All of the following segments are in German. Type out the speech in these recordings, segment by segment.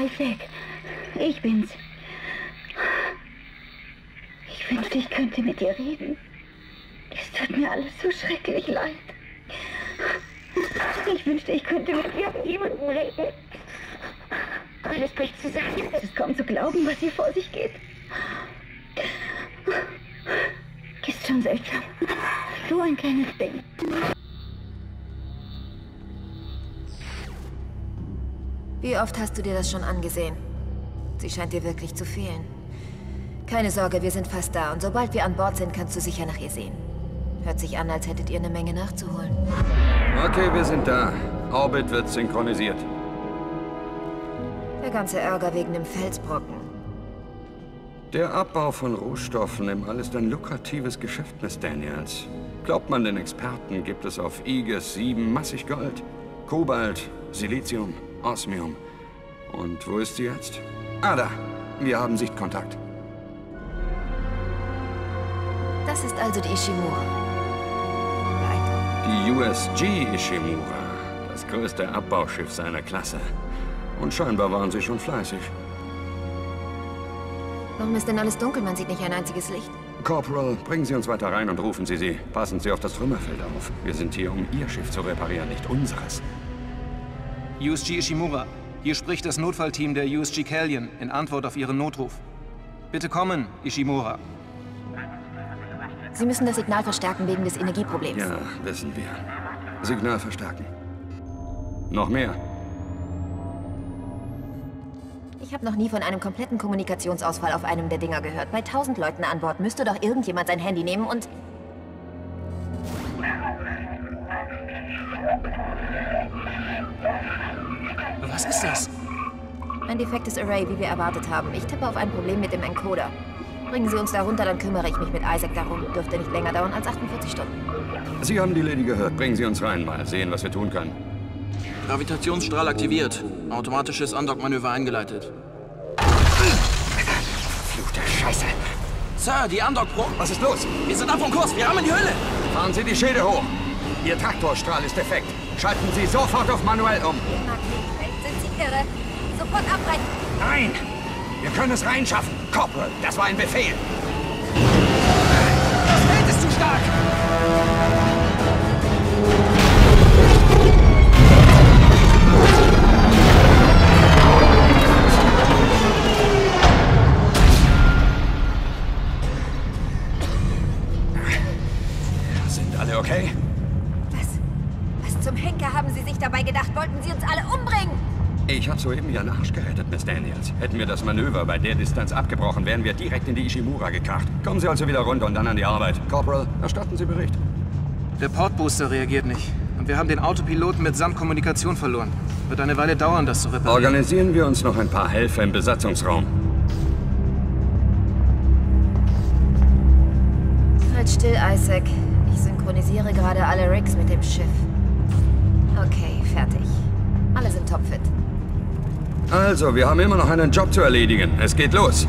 Isaac, ich bin's. Ich wünschte, ich könnte mit dir reden. Es tut mir alles so schrecklich leid. Ich wünschte, ich könnte mit jemandem reden. Alles bricht zusammen. Es ist kaum zu glauben, was hier vor sich geht. Ist schon seltsam. So ein kleines Ding. Wie oft hast du dir das schon angesehen? Sie scheint dir wirklich zu fehlen. Keine Sorge, wir sind fast da und sobald wir an Bord sind, kannst du sicher nach ihr sehen. Hört sich an, als hättet ihr eine Menge nachzuholen. Okay, wir sind da. Orbit wird synchronisiert. Der ganze Ärger wegen dem Felsbrocken. Der Abbau von Rohstoffen im All ist ein lukratives Geschäft, Miss Daniels. Glaubt man den Experten, gibt es auf Aegis 7 massig Gold. Kobalt, Silizium, Osmium. Und wo ist sie jetzt? Ah, da. Wir haben Sichtkontakt. Das ist also die Ishimura. Die USG Ishimura. Das größte Abbauschiff seiner Klasse. Und scheinbar waren sie schon fleißig. Warum ist denn alles dunkel? Man sieht nicht ein einziges Licht. Corporal, bringen Sie uns weiter rein und rufen Sie sie. Passen Sie auf das Trümmerfeld auf. Wir sind hier, um Ihr Schiff zu reparieren, nicht unseres. USG Ishimura. Hier spricht das Notfallteam der USG Callion in Antwort auf Ihren Notruf. Bitte kommen, Ishimura. Sie müssen das Signal verstärken wegen des Energieproblems. Ja, wissen wir. Signal verstärken. Noch mehr. Ich habe noch nie von einem kompletten Kommunikationsausfall auf einem der Dinger gehört. Bei 1000 Leuten an Bord müsste doch irgendjemand sein Handy nehmen und... Was ist das? Ein defektes Array, wie wir erwartet haben. Ich tippe auf ein Problem mit dem Encoder. Bringen Sie uns da runter, dann kümmere ich mich mit Isaac darum. Dürfte nicht länger dauern als 48 Stunden. Sie haben die Lady gehört. Bringen Sie uns rein, mal sehen, was wir tun können. Gravitationsstrahl aktiviert. Automatisches Undock-Manöver eingeleitet. Verfluchte Scheiße. Sir, die Undock-Pro... Was ist los? Wir sind ab vom Kurs. Wir haben in die Hölle. Fahren Sie die Schilde hoch. Ihr Traktorstrahl ist defekt. Schalten Sie sofort auf manuell um. Sind Sie irre? Sofort abbrechen. Nein! Wir können es reinschaffen. Corporal, das war ein Befehl. Das Feld ist zu stark. Sind alle okay? Was zum Henker haben Sie sich dabei gedacht? Wollten Sie uns alle umbringen? Ich habe soeben Ihren Arsch gerettet, Miss Daniels. Hätten wir das Manöver bei der Distanz abgebrochen, wären wir direkt in die Ishimura gekracht. Kommen Sie also wieder runter und dann an die Arbeit. Corporal, erstatten Sie Bericht. Der Portbooster reagiert nicht. Und wir haben den Autopiloten mitsamt Kommunikation verloren. Wird eine Weile dauern, das zu reparieren. Organisieren wir uns noch ein paar Helfer im Besatzungsraum. Halt still, Isaac. Ich synchronisiere gerade alle Rigs mit dem Schiff. Okay, fertig. Alle sind topfit. Also, wir haben immer noch einen Job zu erledigen. Es geht los.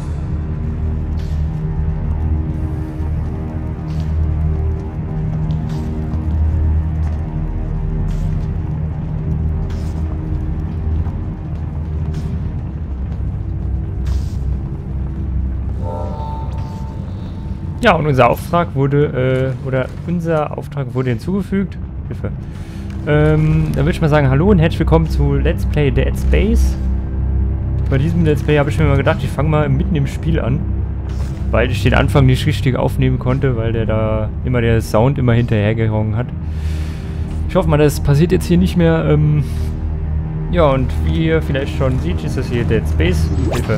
Ja, und unser Auftrag wurde, hinzugefügt. Hilfe. Dann würde ich mal sagen, hallo und herzlich willkommen zu Let's Play Dead Space. Bei diesem Let's Play habe ich mir mal gedacht, ich fange mal mitten im Spiel an. Weil ich den Anfang nicht richtig aufnehmen konnte, weil der Sound immer hinterhergehauen hat. Ich hoffe mal, das passiert jetzt hier nicht mehr. Ja, und wie ihr vielleicht schon seht, ist das hier Dead Space. Hilfe.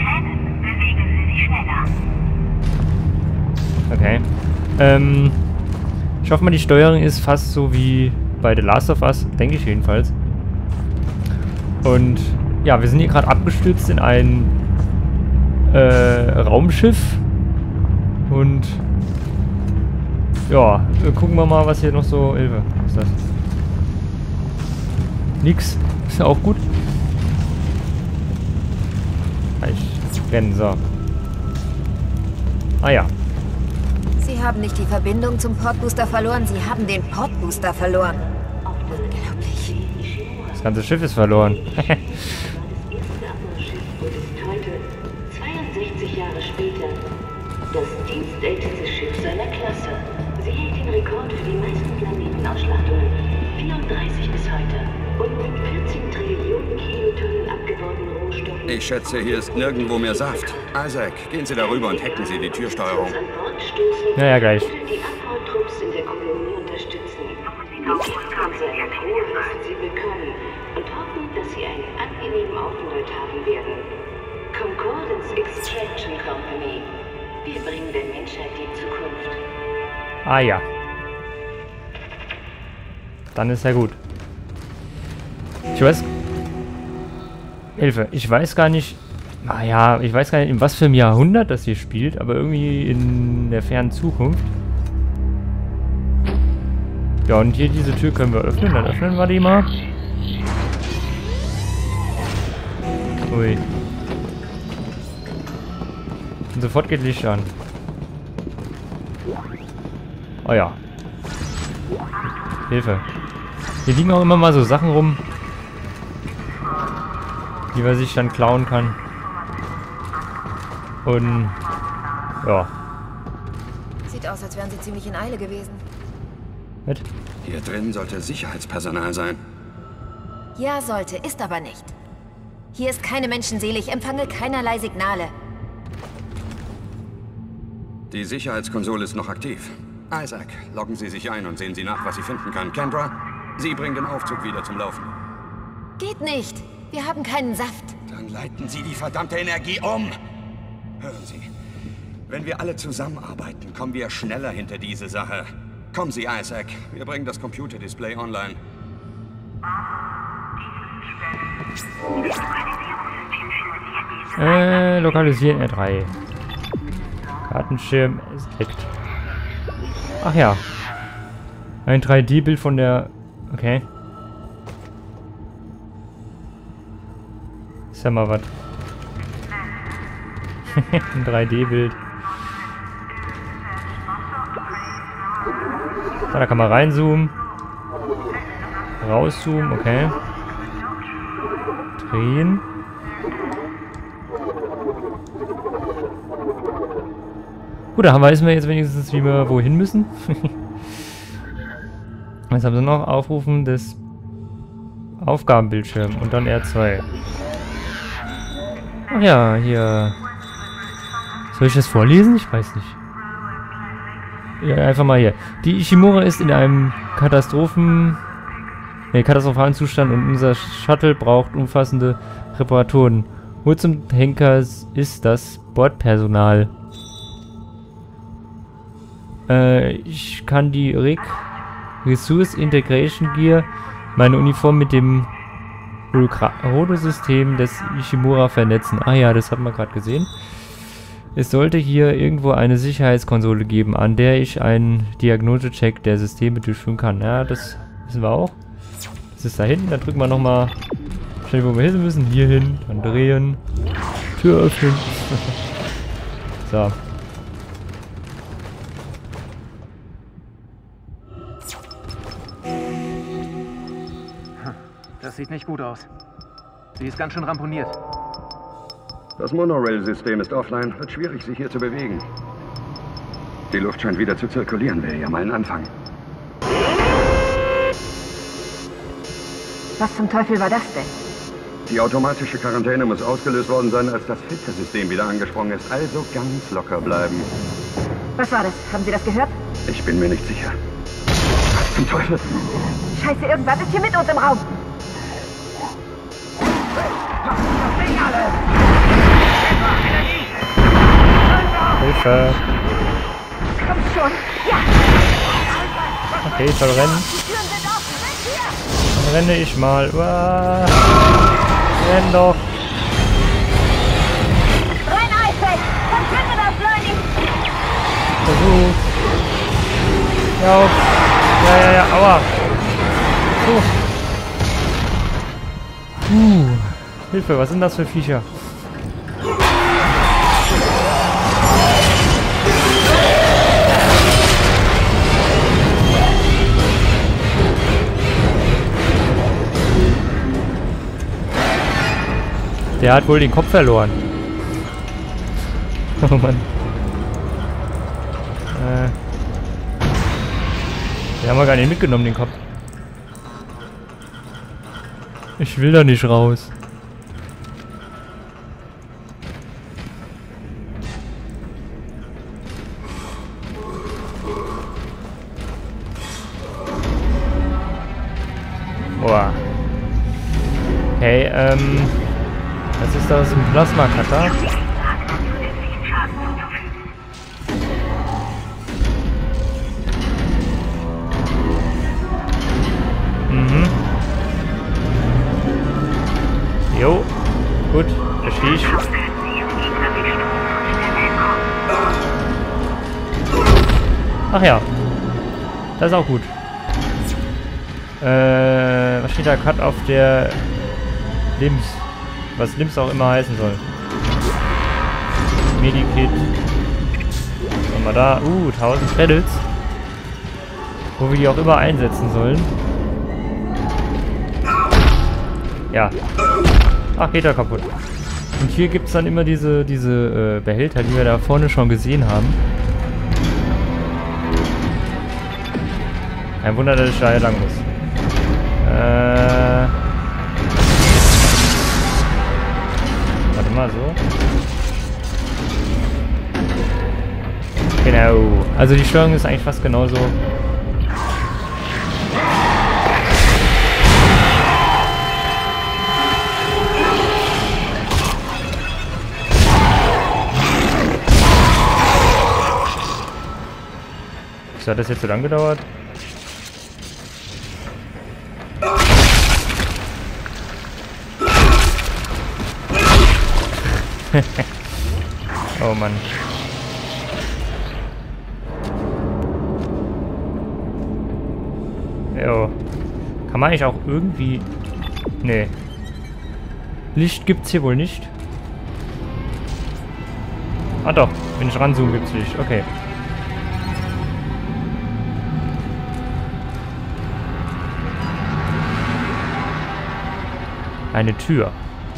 Okay. Ich hoffe mal, die Steuerung ist fast so wie bei The Last of Us, denke ich jedenfalls. Und ja, wir sind hier gerade abgestürzt in ein Raumschiff. Und ja, gucken wir mal, was hier noch so... Hilfe, was ist das? Nix. Ist ja auch gut. Ich renne, so. Ah ja. Sie haben nicht die Verbindung zum Portbooster verloren, Sie haben den Portbooster verloren. Unglaublich. Das ganze Schiff ist verloren. das dienstälteste Schiff seiner Klasse. Sie hält den Rekord für die meisten Planetenausschlachtungen. 34 bis heute. Und mit 14 Trillionen Kilotonnen abgebauten Rohstoffen. Ich schätze, hier ist nirgendwo mehr Saft. Isaac, gehen Sie darüber und hacken Sie die Türsteuerung. Ja, gleich. Die Abbautrupps in der Kolonie unterstützen. Lufthansa entholen Sie willkommen und hoffen, dass Sie einen angenehmen Aufenthalt haben werden. Concordance Extraction Company. Wir bringen der Menschheit die Zukunft. Ah ja. Dann ist ja gut. Ich weiß... Hilfe. Ich weiß gar nicht... Naja, ich weiß gar nicht, in was für einem Jahrhundert das hier spielt, aber irgendwie in der fernen Zukunft. Ja, und hier diese Tür können wir öffnen. Dann öffnen wir die mal. Ui. Und sofort geht Licht an. Oh ja. Hilfe. Hier liegen auch immer mal so Sachen rum, die man sich dann klauen kann. Und ja. Sieht aus, als wären sie ziemlich in Eile gewesen. Mit? Hier drin sollte Sicherheitspersonal sein. Ja, sollte, ist aber nicht. Hier ist keine Menschenseele, ich empfange keinerlei Signale. Die Sicherheitskonsole ist noch aktiv. Isaac, loggen Sie sich ein und sehen Sie nach, was Sie finden kann. Kendra, Sie bringen den Aufzug wieder zum Laufen. Geht nicht. Wir haben keinen Saft. Dann leiten Sie die verdammte Energie um. Hören Sie, wenn wir alle zusammenarbeiten, kommen wir schneller hinter diese Sache. Kommen Sie, Isaac. Wir bringen das Computerdisplay online. Lokalisieren R3. Kartenschirm ist entdeckt. Ach ja. Ein 3D-Bild von der... Okay. Ist ja mal was. Ein 3D-Bild. So, da kann man reinzoomen. Rauszoomen, okay. Drehen. Gut, da wissen wir jetzt wenigstens, wie wir wohin müssen. Was haben sie noch? Aufrufen des Aufgabenbildschirms und dann R2. Ach ja, hier. Soll ich das vorlesen? Ich weiß nicht. Ja, einfach mal hier. Die Ishimura ist in einem katastrophalen Zustand und unser Shuttle braucht umfassende Reparaturen. Wo zum Henker ist das Bordpersonal? Ich kann die Resource Integration Gear, meine Uniform mit dem Rodosystem des Ishimura vernetzen. Ah ja, das hat man gerade gesehen. Es sollte hier irgendwo eine Sicherheitskonsole geben, an der ich einen Diagnosecheck der Systeme durchführen kann. Ja, das wissen wir auch. Das ist da hinten. Dann drücken wir nochmal schnell, wo wir hin müssen. Hier hin. Dann drehen. Tür öffnen. So. Das sieht nicht gut aus. Sie ist ganz schön ramponiert. Das Monorail-System ist offline. Wird schwierig, sich hier zu bewegen. Die Luft scheint wieder zu zirkulieren. Wäre ja mal ein Anfang. Was zum Teufel war das denn? Die automatische Quarantäne muss ausgelöst worden sein, als das Filtersystem wieder angesprungen ist. Also ganz locker bleiben. Was war das? Haben Sie das gehört? Ich bin mir nicht sicher. Was zum Teufel? Scheiße, irgendwas ist hier mit uns im Raum. Hilfe. Komm schon. Ja. Okay, ich soll rennen. Die Türen sind offen. Weg hier. Dann renne ich mal. Uah. Renn doch. Rein, Isaac. Verschwinde das, Leute. Versuch. Ja, ja, aua. So. Hilfe, was sind das für Viecher? Der hat wohl den Kopf verloren. Oh Mann. Den haben wir gar nicht mitgenommen, den Kopf. Ich will da nicht raus. Boah. Okay, was ist das? Ein Plasma-Cutter? Jo, gut, verstehe ich. Ach ja, das ist auch gut. Was steht da? Cut auf der Limbs. Was Limbs auch immer heißen soll. Medikit. Was haben wir da? 1000 Credits. Wo wir die auch immer einsetzen sollen. Ja. Ach, geht er kaputt. Und hier gibt es dann immer diese Behälter, die wir da vorne schon gesehen haben. Kein Wunder, dass ich da hier lang muss. Warte mal, so. Genau. Also die Steuerung ist eigentlich fast genauso. Wieso hat das jetzt so lang gedauert? Oh Mann. Jo. Kann man eigentlich auch irgendwie... Nee. Licht gibt's hier wohl nicht. Ah doch, wenn ich ranzoome gibt's Licht. Okay. Eine Tür.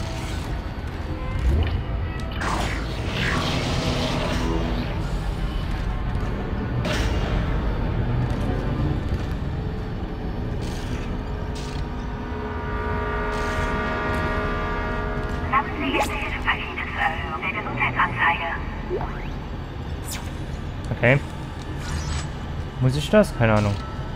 Haben Sie jetzt Hilfspakete zur Erhöhung der Gesundheitsanzeige? Okay. Muss ich das? Keine Ahnung.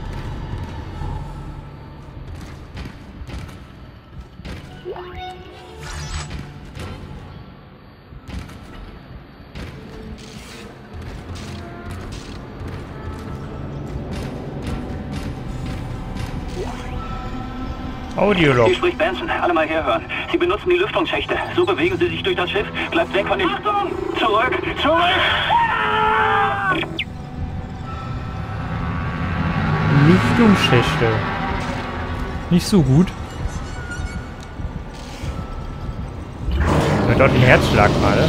Audiolog. Hier spricht Benson. Alle mal herhören. Sie benutzen die Lüftungsschächte. So bewegen Sie sich durch das Schiff. Bleibt weg von den... Achtung! Zurück! Zurück! Lüftungsschächte. Nicht so gut. Hört dort den Herzschlag gerade.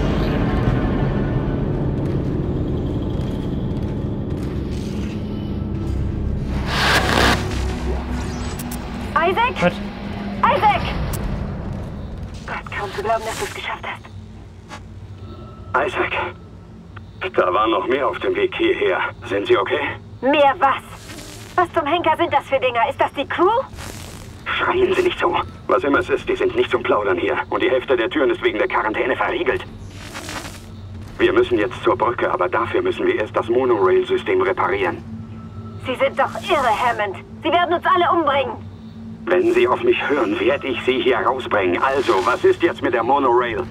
Isaac? Was? Isaac! Gott, kaum zu glauben, dass du es geschafft hast. Isaac, da war noch mehr auf dem Weg hierher. Sind Sie okay? Mehr was? Was zum Henker sind das für Dinger? Ist das die Crew? Schreien Sie nicht so. Was immer es ist, die sind nicht zum Plaudern hier. Und die Hälfte der Türen ist wegen der Quarantäne verriegelt. Wir müssen jetzt zur Brücke, aber dafür müssen wir erst das Monorail-System reparieren. Sie sind doch irre, Hammond. Sie werden uns alle umbringen. Wenn Sie auf mich hören, werde ich Sie hier rausbringen. Also, was ist jetzt mit der Monorail?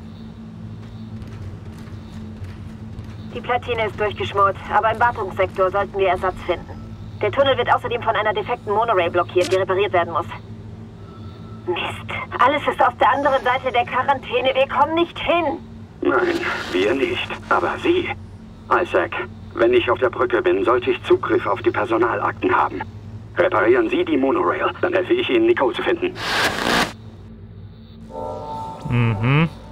Die Platine ist durchgeschmort, aber im Wartungssektor sollten wir Ersatz finden. Der Tunnel wird außerdem von einer defekten Monorail blockiert, die repariert werden muss. Mist. Alles ist auf der anderen Seite der Quarantäne. Wir kommen nicht hin. Nein, wir nicht. Aber Sie. Isaac, wenn ich auf der Brücke bin, sollte ich Zugriff auf die Personalakten haben. Reparieren Sie die Monorail, dann helfe ich Ihnen, Nico zu finden. Mhm.